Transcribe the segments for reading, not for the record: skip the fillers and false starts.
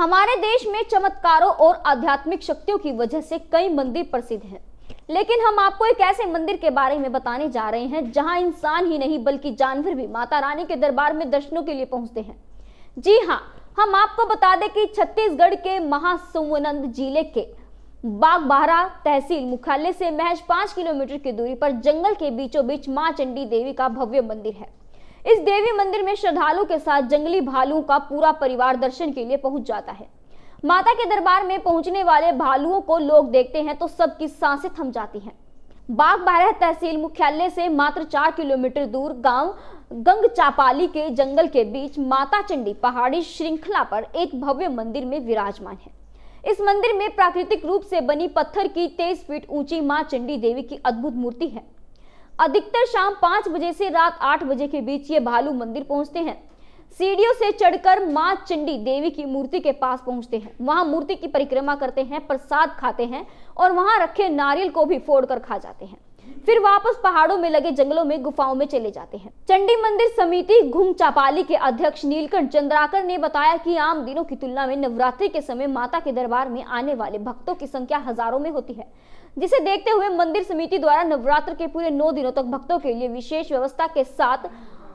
हमारे देश में चमत्कारों और आध्यात्मिक शक्तियों की वजह से कई मंदिर प्रसिद्ध हैं, लेकिन हम आपको एक ऐसे मंदिर के बारे में बताने जा रहे हैं जहां इंसान ही नहीं बल्कि जानवर भी माता रानी के दरबार में दर्शनों के लिए पहुंचते हैं। जी हां, हम आपको बता दें कि छत्तीसगढ़ के महासमुंद जिले के बागबाहरा तहसील मुख्यालय से महज 5 किलोमीटर की दूरी पर जंगल के बीचों बीच मां चंडी देवी का भव्य मंदिर है। इस देवी मंदिर में श्रद्धालुओं के साथ जंगली भालुओं का पूरा परिवार दर्शन के लिए पहुंच जाता है। माता के दरबार में पहुंचने वाले भालुओं को लोग देखते हैं तो सबकी सांसें थम जाती हैं। बागबाहरा तहसील मुख्यालय से मात्र 4 किलोमीटर दूर गांव गंगचापाली के जंगल के बीच माता चंडी पहाड़ी श्रृंखला पर एक भव्य मंदिर में विराजमान है। इस मंदिर में प्राकृतिक रूप से बनी पत्थर की 23 फीट ऊंची मां चंडी देवी की अद्भुत मूर्ति है। अधिकतर शाम 5 बजे से रात 8 बजे के बीच ये भालू मंदिर पहुंचते हैं। सीढ़ियों से चढ़कर मां चंडी देवी की मूर्ति के पास पहुंचते हैं। वहां मूर्ति की परिक्रमा करते हैं, प्रसाद खाते हैं और वहां रखे नारियल को भी फोड़कर खा जाते हैं। फिर वापस पहाड़ों में लगे जंगलों में गुफाओं में चले जाते हैं। चंडी मंदिर समिति घुंग चापाली के अध्यक्ष नीलकंठ चंद्राकर ने बताया कि आम दिनों की तुलना में नवरात्रि के समय माता के दरबार में आने वाले भक्तों की संख्या हजारों में होती है, जिसे देखते हुए मंदिर समिति द्वारा नवरात्र के पूरे 9 दिनों तक भक्तों के लिए विशेष व्यवस्था के साथ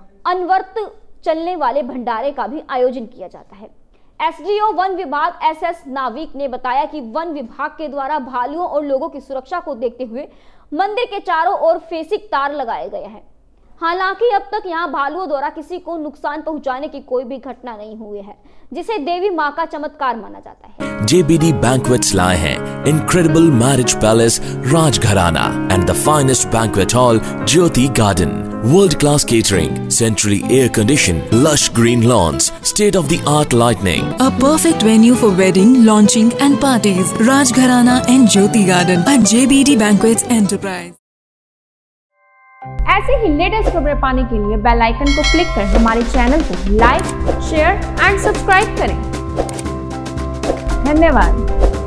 अनवरत चलने वाले भंडारे का भी आयोजन किया जाता है। एसडीओ वन विभाग एसएस नाविक ने बताया कि वन विभाग के द्वारा भालुओं और लोगों की सुरक्षा को देखते हुए मंदिर के चारों ओर फेंसिंग तार लगाए गए हैं। हालांकि अब तक यहां भालुओं द्वारा किसी को नुकसान पहुंचाने की कोई भी घटना नहीं हुई है, जिसे देवी मां का चमत्कार माना जाता है। JBD Banquets लाए हैं incredible marriage palace Rajgharana and the finest banquet hall Jyoti Garden, world-class catering, centrally air-conditioned, lush green lawns, state-of-the-art lighting. A perfect venue for wedding, launching and parties. Rajgharana and Jyoti Garden at JBD Banquets Enterprise. ऐसे ही latest खबरें पाने के लिए bell icon को click कर हमारे channel को like, share and subscribe करें। धन्यवाद।